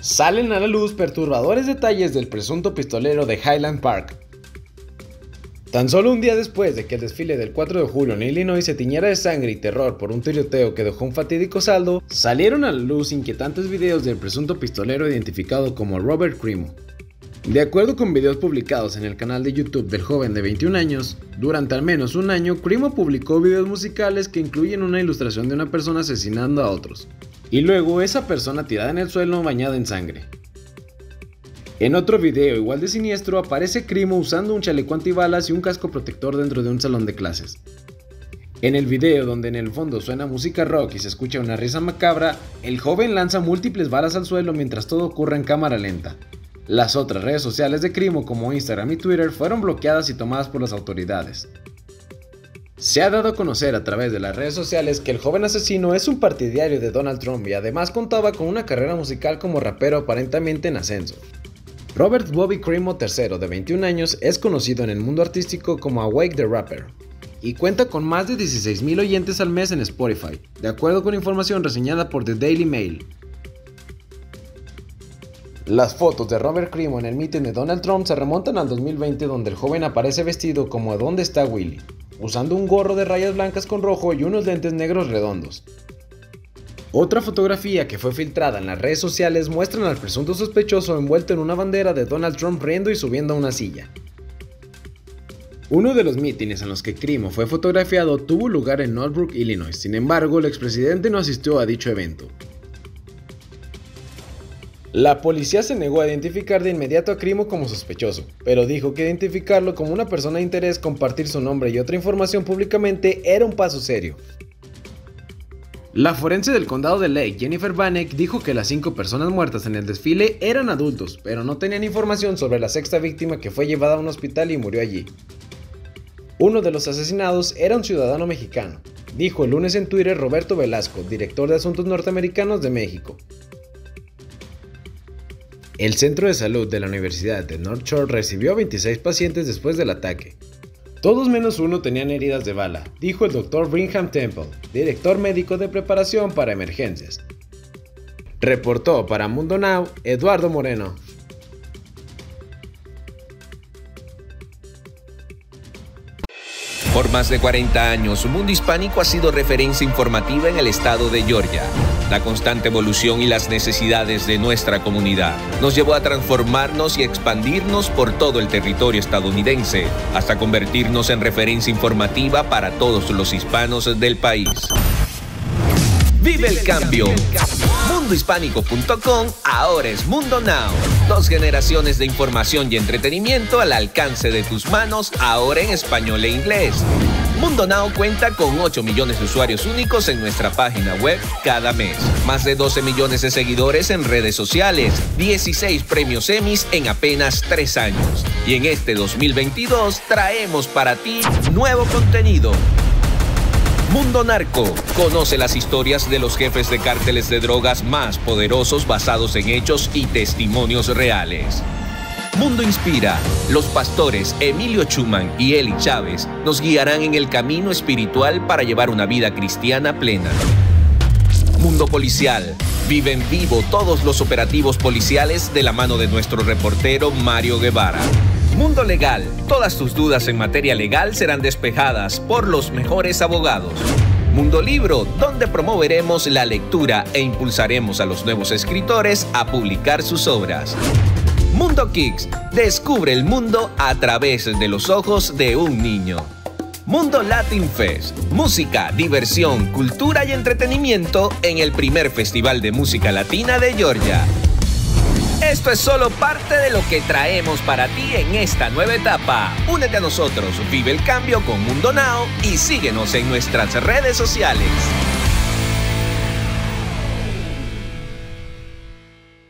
Salen a la luz perturbadores detalles del presunto pistolero de Highland Park. Tan solo un día después de que el desfile del 4 de julio en Illinois se tiñera de sangre y terror por un tiroteo que dejó un fatídico saldo, salieron a la luz inquietantes videos del presunto pistolero identificado como Robert Crimo. De acuerdo con videos publicados en el canal de YouTube del joven de 21 años, durante al menos un año, Crimo publicó videos musicales que incluyen una ilustración de una persona asesinando a otros, y luego esa persona tirada en el suelo bañada en sangre. En otro video igual de siniestro aparece Crimo usando un chaleco antibalas y un casco protector dentro de un salón de clases. En el video, donde en el fondo suena música rock y se escucha una risa macabra, el joven lanza múltiples balas al suelo mientras todo ocurre en cámara lenta. Las otras redes sociales de Crimo como Instagram y Twitter fueron bloqueadas y tomadas por las autoridades. Se ha dado a conocer a través de las redes sociales que el joven asesino es un partidario de Donald Trump y además contaba con una carrera musical como rapero aparentemente en ascenso. Robert Bobby Crimo III, de 21 años, es conocido en el mundo artístico como Awake the Rapper y cuenta con más de 16,000 oyentes al mes en Spotify, de acuerdo con información reseñada por The Daily Mail. Las fotos de Robert Crimo en el meeting de Donald Trump se remontan al 2020, donde el joven aparece vestido como ¿Dónde está Willy?, usando un gorro de rayas blancas con rojo y unos lentes negros redondos. Otra fotografía que fue filtrada en las redes sociales muestra al presunto sospechoso envuelto en una bandera de Donald Trump riendo y subiendo a una silla. Uno de los mítines en los que Crimo fue fotografiado tuvo lugar en Northbrook, Illinois. Sin embargo, el expresidente no asistió a dicho evento. La policía se negó a identificar de inmediato a Crimo como sospechoso, pero dijo que identificarlo como una persona de interés, compartir su nombre y otra información públicamente era un paso serio. La forense del condado de Lake, Jennifer Vanek, dijo que las 5 personas muertas en el desfile eran adultos, pero no tenían información sobre la sexta víctima que fue llevada a un hospital y murió allí. Uno de los asesinados era un ciudadano mexicano, dijo el lunes en Twitter Roberto Velasco, director de Asuntos Norteamericanos de México. El centro de salud de la Universidad de North Shore recibió a 26 pacientes después del ataque. Todos menos uno tenían heridas de bala, dijo el Dr. Brigham Temple, director médico de preparación para emergencias. Reportó para Mundo Now, Eduardo Moreno. Por más de 40 años, Mundo Hispánico ha sido referencia informativa en el estado de Georgia. La constante evolución y las necesidades de nuestra comunidad nos llevó a transformarnos y expandirnos por todo el territorio estadounidense, hasta convertirnos en referencia informativa para todos los hispanos del país. ¡Vive el cambio! MundoHispánico.com ahora es Mundo Now. 2 generaciones de información y entretenimiento al alcance de tus manos, ahora en español e inglés. Mundo Now cuenta con 8 millones de usuarios únicos en nuestra página web cada mes. Más de 12 millones de seguidores en redes sociales. 16 premios Emmys en apenas 3 años. Y en este 2022 traemos para ti nuevo contenido. Mundo Narco. Conoce las historias de los jefes de cárteles de drogas más poderosos basados en hechos y testimonios reales. Mundo Inspira. Los pastores Emilio Schumann y Eli Chávez nos guiarán en el camino espiritual para llevar una vida cristiana plena. Mundo Policial. Vive en vivo todos los operativos policiales de la mano de nuestro reportero Mario Guevara. Mundo Legal. Todas tus dudas en materia legal serán despejadas por los mejores abogados. Mundo Libro, donde promoveremos la lectura e impulsaremos a los nuevos escritores a publicar sus obras. Mundo Kicks. Descubre el mundo a través de los ojos de un niño. Mundo Latin Fest. Música, diversión, cultura y entretenimiento en el primer festival de música latina de Georgia. Esto es solo parte de lo que traemos para ti en esta nueva etapa. Únete a nosotros, vive el cambio con Mundo Now y síguenos en nuestras redes sociales.